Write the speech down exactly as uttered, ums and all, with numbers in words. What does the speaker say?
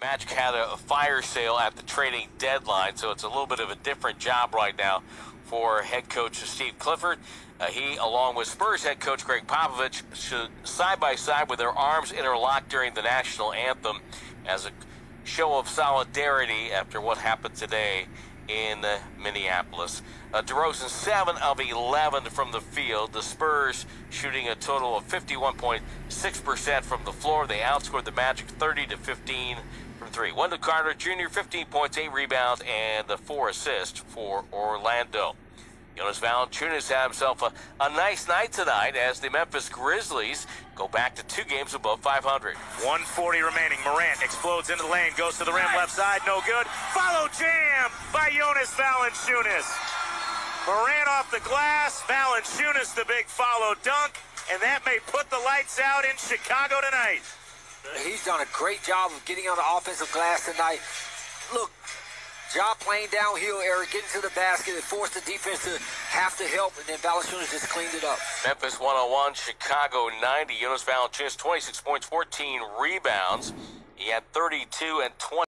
Magic had a fire sale at the trading deadline, so it's a little bit of a different job right now for head coach Steve Clifford. Uh, he, along with Spurs head coach Greg Popovich, should side by side with their arms interlocked during the national anthem as a show of solidarity after what happened today in uh, Minneapolis. Uh, DeRozan seven of eleven from the field. The Spurs shooting a total of fifty-one point six percent from the floor. They outscored the Magic thirty to fifteen from three. Wendell Carter Junior fifteen points, eight rebounds, and the four assists for Orlando. Jonas Valanciunas had himself a, a nice night tonight as the Memphis Grizzlies go back to two games above five hundred. one forty remaining. Morant explodes into the lane, goes to the rim, left side, no good. Follow jam by Jonas Valanciunas. Morant off the glass, Valanciunas the big follow dunk, and that may put the lights out in Chicago tonight. He's done a great job of getting on the offensive glass tonight. Look, Ja playing downhill, Eric, getting to the basket, it forced the defense to have to help, and then Valanciunas just cleaned it up. Memphis one oh one, Chicago ninety. Jonas Valanciunas, twenty-six points, fourteen rebounds. He had thirty-two and twenty.